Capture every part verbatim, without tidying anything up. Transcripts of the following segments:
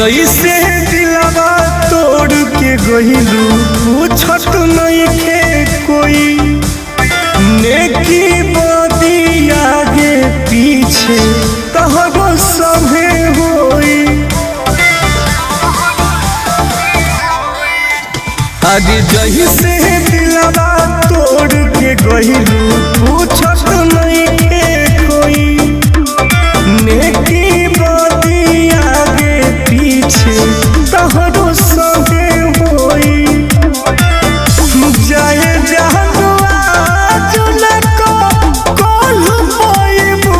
जैसे दिलवा तोड़ के गहिलू पूछत नहीं के कोई नेकी बदी आगे पीछे तहरो सभे होई। आज जैसे दिलवा तोड़ के गहिलू पूछत नहीं के कोई नेकी बदी आगे पीछे तहरो सभे होई। जाए जहनुआ जुलक कोल पाइबू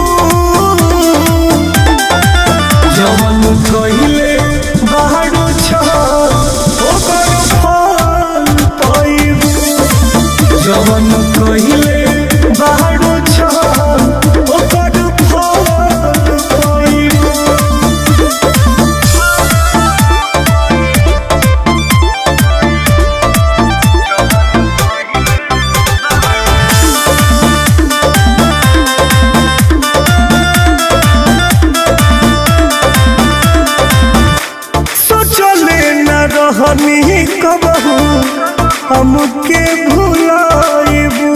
जवन कहिले बाहरो छ ओकर फल पाइबू जवन कहिले बाहरो छ ओकर फल पाइबू। रहनी कबहू हमके भुलाइबू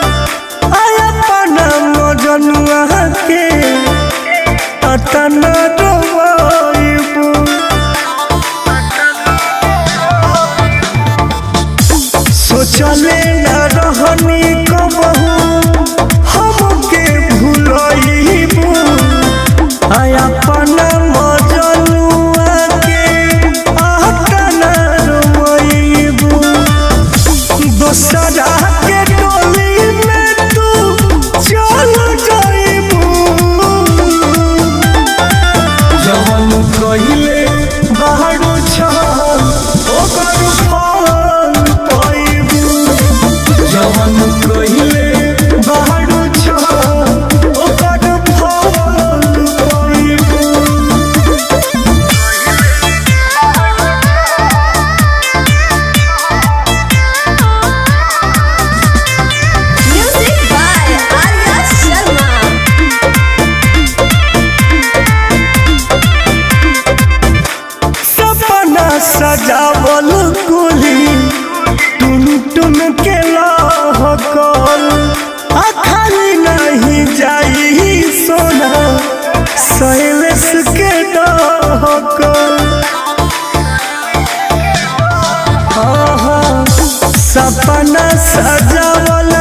अपना मजनुआ के अतना डबाइबू। सोचले न रहनी कबहू हमके भुलाइबू अपना मजनुआ के दोसरा के टोली में तू चल जाइबू जवन कहिले बाहरो छ ओकर फल पाइबू जवन कहिले बाहरो छ ओकर फल पाइबू। सजावल कुली टुन टुन के लहकल खाली नहीं जाई सोना शैलेश के डहकल। सपना सजावल